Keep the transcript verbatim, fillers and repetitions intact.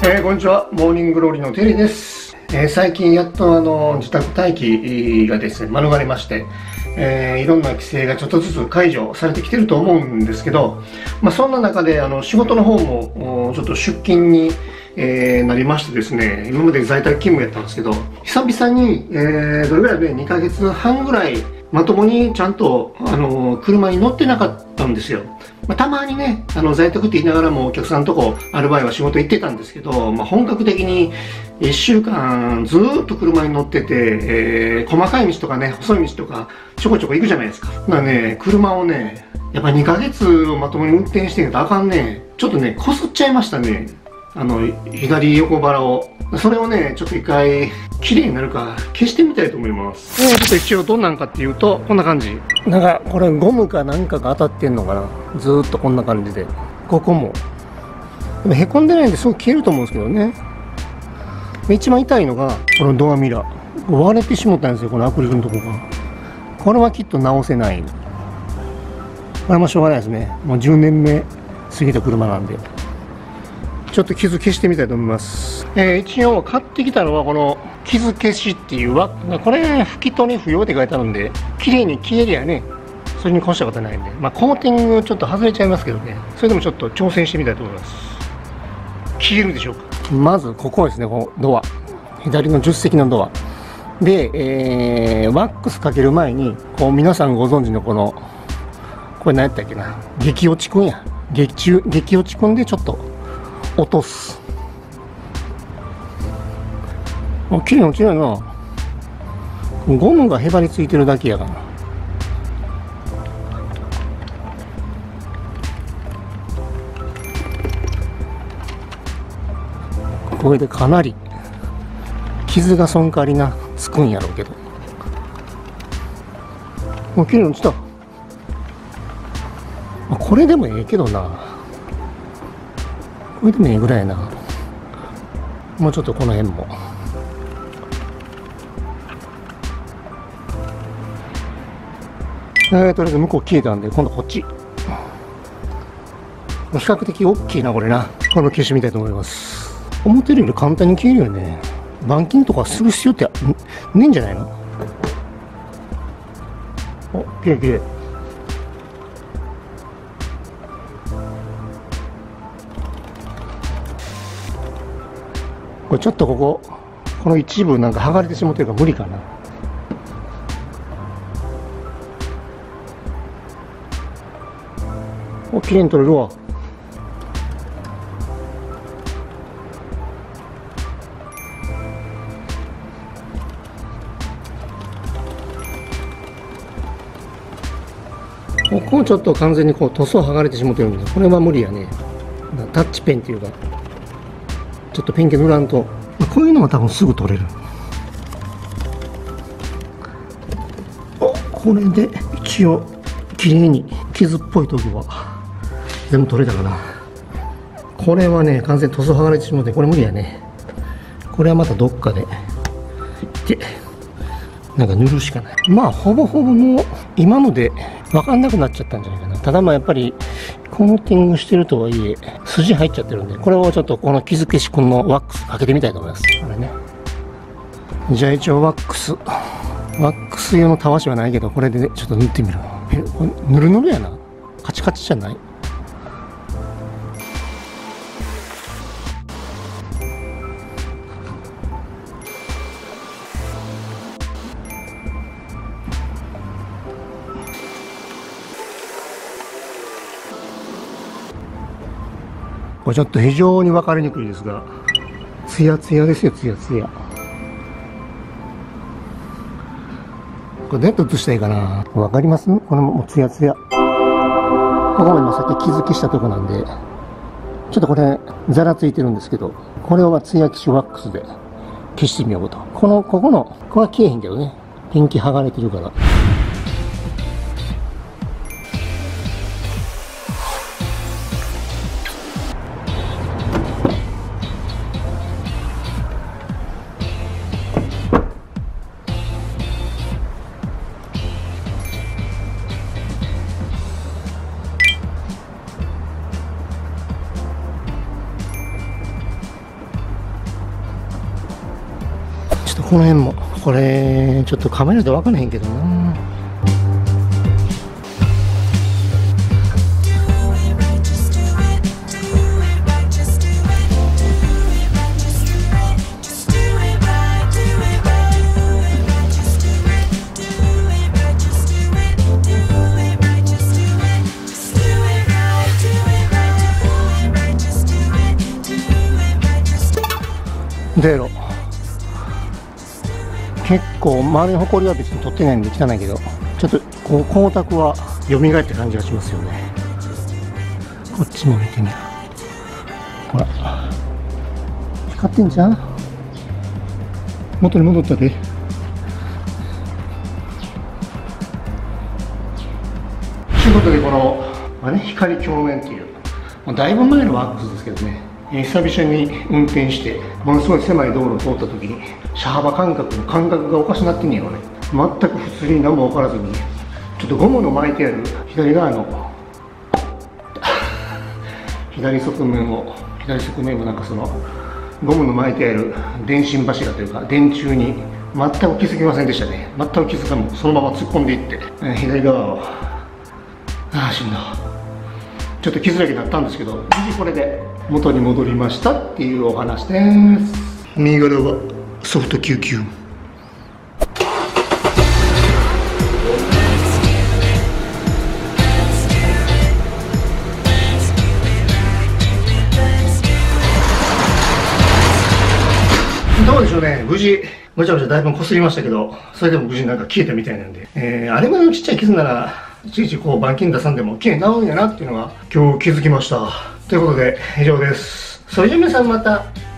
えー、こんにちは、モーニングローリーのテリーです。えー、最近やっとあの自宅待機がですね免れまして、えー、いろんな規制がちょっとずつ解除されてきてると思うんですけど、まあ、そんな中であの仕事の方もちょっと出勤に、えー、なりましてですね、今まで在宅勤務やったんですけど、久々に、えー、どれぐらいでにかげつはんぐらいまともにちゃんとあの車に乗ってなかったんですよ。まあ、たまにね、あの在宅って言いながらもお客さんのとこある場合は仕事行ってたんですけど、まあ、本格的にいっしゅうかんずーっと車に乗ってて、えー、細かい道とかね、細い道とかちょこちょこ行くじゃないですか。だからね、車をね、やっぱにかげつをまともに運転してるとあかんね。ちょっとね、こすっちゃいましたね。あの、左横腹を。それをね、ちょっと一回、綺麗になるか消してみたいと思います。えー、ちょっと一応どんなんかっていうと、こんな感じ。なんか、これゴムかなんかが当たってんのかな。ずーっとこんな感じで。ここも。でも凹んでないんですぐ消えると思うんですけどね。一番痛いのが、このドアミラー。割れてしまったんですよ、このアクリルのとこが。これはきっと直せない。これもしょうがないですね。もうじゅうねんめ過ぎた車なんで。ちょっと傷消してみたいと思います。えー、一応買ってきたのはこの傷消しっていうワック、これ拭き取り不要って書いてあるんで、綺麗に消えりゃね、それに越したことないんで、まあコーティングちょっと外れちゃいますけどね、それでもちょっと挑戦してみたいと思います。消えるでしょうか。まずここですね、このドア。左の助手席のドア。で、えー、ワックスかける前に、こう皆さんご存知のこの、これ何やったっけな、激落ちくんや。激中、激落ちくんでちょっと、落とす。あ、綺麗に落ちないな。ゴムがへばりついてるだけやからな。これでかなり傷が損壊りなつくんやろうけど。あ、綺麗に落ちた。あ、これでもええけどな。これでもええぐらいやな。もうちょっとこの辺も。えー、とりあえず向こう消えたんで、今度こっち。比較的大きいな、これな。これも消してみたいと思います。思ってるより簡単に消えるよね。板金とかする必要ってねえんじゃないの？お、綺麗綺麗。これちょっとここ、この一部なんか剥がれてしまってるから無理かな。お、綺麗に取れるわ。ここちょっと完全にこう塗装剥がれてしまってるんで、これは無理やね。タッチペンっていうか、ちょっとペンキ塗らんと、こういうのは多分すぐ取れる。お、これで一応綺麗に傷っぽいとこは全部取れたかな。これはね、完全に塗装剥がれてしまって、これ無理やね。これはまたどっかででなんか塗るしかない。まあほぼほぼもう今ので分かんなくなっちゃったんじゃないかな。ただまあやっぱりコーティングしてるとはいえ筋入っちゃってるんで、これをちょっとこの傷消しくんのワックスかけてみたいと思います。これね。じゃあ一応ワックスワックス用のたわしはないけど、これで、ね、ちょっと塗ってみる。え、これぬるぬるやな。カチカチじゃない。これちょっと非常に分かりにくいですが、ツヤツヤですよ、ツヤツヤ。これどうやって写したらいいかな。分かります？これもツヤツヤ。ここも今さっき傷消したとこなんで、ちょっとこれザラついてるんですけど、これはツヤ消しワックスで消してみようと。このここのこれは消えへんけどね、ペンキ剥がれてるから。 この辺もこれちょっとカメラで分からへんけどな。出ろ。結構周りの埃は別に取ってないんで汚いけど、ちょっとこう光沢は蘇って感じがしますよね。こっちも見てみる。ほら光ってんじゃん。元に戻ったで。ということで、この、まあね、光鏡面っていう、まあ、だいぶ前のワックスですけどね、久々に運転してものすごい狭い道路を通った時に車幅感覚の感覚がおかしなってんねやろね。全く普通に何も分からずに、ちょっとゴムの巻いてある左側の左側面を左側面もなんかそのゴムの巻いてある電信柱というか電柱に全く気づきませんでしたね。全く気づかずそのまま突っ込んでいって、え左側をああしんどちょっと傷だけだったんですけど、無事これで元に戻りましたっていうお話です。右側はソフト救急。どうでしょうね、無事ごちゃごちゃだいぶこすりましたけど、それでも無事なんか消えたみたいなんで、えー、あれぐらいのちっちゃい傷ならいちいちこう板金出さんでもきれいに治るんやなっていうのが今日気づきました。ということで以上です。それじゃ皆さんまた。